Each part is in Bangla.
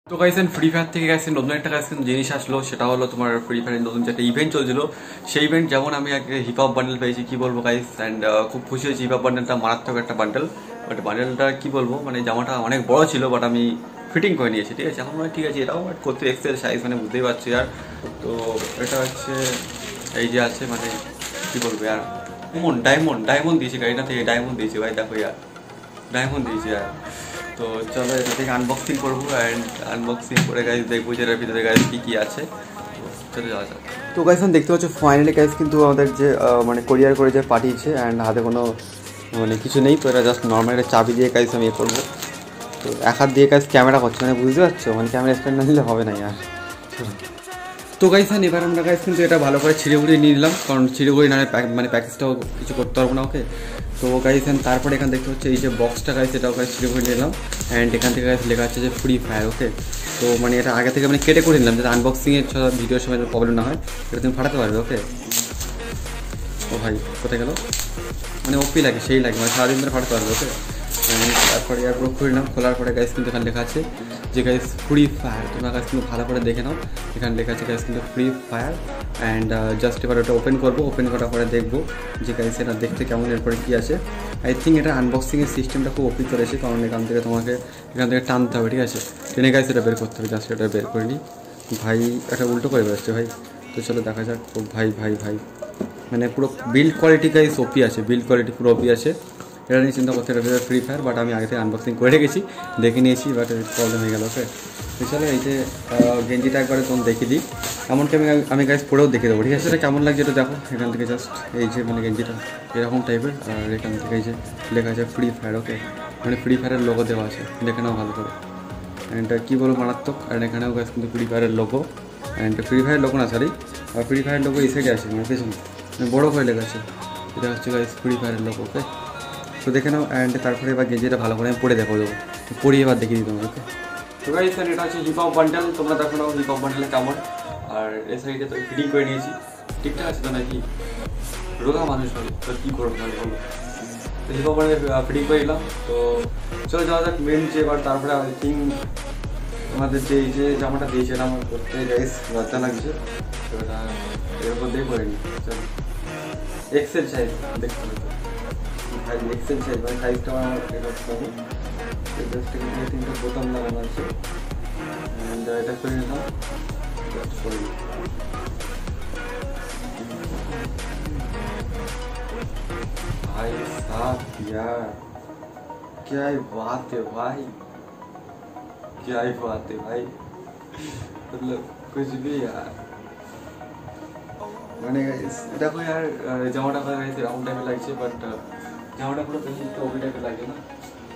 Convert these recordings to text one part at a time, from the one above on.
তো গাইস ফ্রি ফায়ার থেকে গাইস নতুন একটা গাইস জিনিস আসলো, সেটা হলো তোমার ফ্রি ফায়ারের নতুন যে একটা ইভেন্ট চলছিল, সেই ইভেন্ট যেমন আমি একটা হিপ হপ বান্ডেল পেয়েছি, কি বলবো গাইস, অ্যান্ড খুব খুশি হয়েছি। হিপ হপ বান্ডেলটা মারাত্মক একটা বান্ডেল, বাট বান্ডেলটা কি বলবো, মানে জামাটা অনেক বড় ছিল, বাট আমি ফিটিং করে নিয়েছি, ঠিক আছে। এখন মানে ঠিক আছে, এটাও করতে এক্সেল সাইজ, মানে বুঝতেই পারছি। আর তো এটা হচ্ছে এই যে আছে, মানে কি বলবো আর ডায়মন্ড দিয়েছি গাড়িটা থেকে, ডায়মন্ড দিয়েছি ভাই, দেখো ইয়ার ডায়মন্ড দিয়েছি। আর তো চলো এটা থেকে আনবক্সিং করবো, অ্যান্ড আনবক্সিং করে গাইজ দেখবো যে এর ভিতরে গাইজ কী আছে। চলে যাওয়া যাক। তো গাইজ দেখতে পাচ্ছ ফাইনালি গাইজ কিন্তু আমাদের যে মানে কোরিয়ার করে যে পাঠিয়েছে, অ্যান্ড হাতে কোনো মানে কিছু নেই, তো এটা জাস্ট নর্মাল একটা চাবি দিয়ে গাইজ আমি করবো। তো এক হাত দিয়ে গাইজ ক্যামেরা করছে, মানে বুঝতে পারছো, মানে ক্যামেরা স্ট্যান্ড না দিলে হবে না আর। তো গাইজ এবার আমরা গাইজ কিন্তু এটা ভালো করে ছিঁড়ে উড়িয়ে নিয়ে নিলাম, কারণ ছিঁড়ে উড়িয়ে না মানে প্যাকেজটাও কিছু করতে পারবো না ওকে। তো গাইজ তারপরে এখান দেখতে হচ্ছে এই যে বক্সটা গাইজ, এটাও গাইজ ছিঁড়ে উড়িয়ে নিলাম, অ্যান্ড এখান থেকে গাইজ লেখা আছে যে ফ্রি ফায়ার, ওকে। তো মানে এটা আগে থেকে মানে কেটে করে নিলাম, যাতে আনবক্সিংয়ের ভিডিওর সময় প্রবলেম না হয়, এটা তুমি ফাটাতে পারবে, ওকে। ও ভাই কোথায় গেল, মানে ওপি লাগে, সেই লাগে, মানে সারাদিন ধরে ফাটাতে পারবে, ওকে। তারপরে এয়ারপ্রুফ করে নিলাম, খোলার পরে গাইজ কিন্তু এখানে লেখা আছে যে গাইজ ফ্রি ফায়ার। তোমরা গাইজ কিন্তু ভালো করে দেখে নাও, এখানে লেখা আছে গাইজ কিন্তু ফ্রি ফায়ার। অ্যান্ড জাস্ট এবার ওটা ওপেন করবো, ওপেন করার পরে দেখবো যে গাইজ এটা দেখতে কেমন, এরপরে কী আছে। আই থিঙ্ক এটা আনবক্সিংয়ের সিস্টেমটা খুব ওপি করেছে, কারণ এখান থেকে তোমাকে এখান থেকে টানতে হবে, ঠিক আছে, টেনে গাইজ এটা বের করতে হবে। জাস্ট এটা বের করে নিই, ভাই এটা উল্টো করে বেরোচ্ছে ভাই। তো চলো দেখা যাক। ও ভাই ভাই ভাই, মানে পুরো বিল্ড কোয়ালিটি গাইজ ওপি আছে, বিল্ড কোয়ালিটি পুরো ওপি আছে। এটা নিয়ে চিন্তা করতে হবে ফ্রি ফায়ার, বাট আমি আগে থেকে আনবক্সিং করে রেখেছি, দেখে নিয়েছি, বাট প্রবলেম হয়ে গেল, ওকে। চলো এই যে গেঞ্জিটা একবারে তোমার দেখিয়ে দিই, এমনকি আমি গাইজ পরেও দেখে দেবো, ঠিক আছে। এটা কেমন লাগছে এটা দেখো, এখান থেকে জাস্ট এই যে মানে গেঞ্জিটা এরকম টাইপের, আর এখান থেকে এই যে লেখা আছে ফ্রি ফায়ার, ওকে, মানে ফ্রি ফায়ারের লোগো দেওয়া আছে, দেখে নাও ভালো করে। অ্যান্ড কী বলো মারাত্মক। আর এখানেও গাইজ কিন্তু ফ্রি ফায়ারের logo, and free fire logo না সরি, আর ফ্রি ফায়ার লোগো এই সাইডে আছে, মানে পেছনে মানে বড়ো করে লেখা আছে, এটা হচ্ছে গাইজ ফ্রি ফায়ারের লোগো, ওকে। তো দেখে নাও, অ্যান্ড তারপরে এবার গেঞ্জিটা ভালো করে আমি পরে দেখো দেবো, পরিয়ে এবার দেখিয়ে দিতাম, ওকে। তো গাইজ স্যার এটা হচ্ছে হিপ হপ বান্ডেল, তোমরা দেখো নাও হিপ হপ বান্ডেলে কেমন। আর এই সাইডে তো ফিটিং করে নিয়েছি, ঠিকঠাক আছে তো নাকি, রোগা মানুষ হয় তো কী করবো তাহলে বলো। তো হিপ হপ বান্ডেলে ফিটিং করে দিলাম। তো চলে যাওয়া যাক মেন যে, এবার তারপরে আই থিঙ্ক আমাদের যে এই যে জামাটা দিয়েছে এটা আমার করতে গাইজ লজ্জা লাগছে, তো এটা এর উপর দিয়ে করে নিই। চলো এক্সেল সাইজ দেখতে হবে, ভাই এক্সেল সাইজ, মানে সাইজটা আমার এটা হবে, জাস্ট এখানে তিনটা বোতাম লাগানো আছে, এটা করে নিলাম, জাস্ট করে নিই। भाई साहब यार क्या ही बात है भाई, क्या ही बात है भाई, मतलब कुछ भी यार। মানে দেখো यार জামাটা করে গাইছে রাউন্ড টাইপের লাগছে, বাট জামাটা পুরো বেশি একটু ওভি টাইপের লাগে না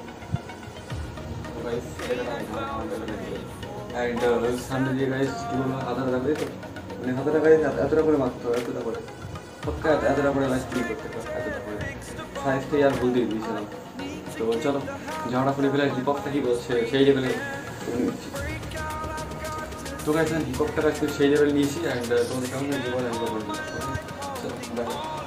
গাইস, এটা না রাউন্ড টাইপের লাগে। অ্যান্ড সামনে দিয়ে গাইস কি বলবো, হাতাটা রাখবে তো, মানে হাতাটা গাইস এতটা করে মারতে হবে, এতটা করে পক্কা, এতটা করে গাইস ক্লিক করতে হবে, এতটা করে সাইজটা আর ভুল দিয়ে দিয়েছিলাম। তো চলো জামাটা খুলে ফেলে হিপ হপটা কি বলছে সেই লেভেলে নিচ্ছি। তো গাইস হিপ হপটা সেই লেভেল নিয়েছি, অ্যান্ড তোমাদের কেমন জীবন আমি বলবো, চলো বাই।